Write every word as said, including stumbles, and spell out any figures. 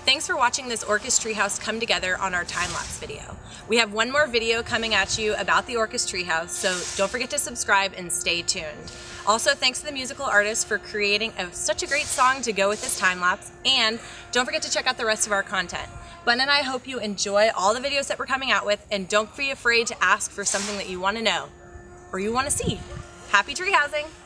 Thanks for watching this Orcas treehouse come together on our time-lapse video. We have one more video coming at you about the Orcas treehouse, so don't forget to subscribe and stay tuned. Also, thanks to the musical artist for creating a, such a great song to go with this time-lapse, and don't forget to check out the rest of our content. Bun and I hope you enjoy all the videos that we're coming out with, and don't be afraid to ask for something that you want to know or you want to see. Happy treehousing!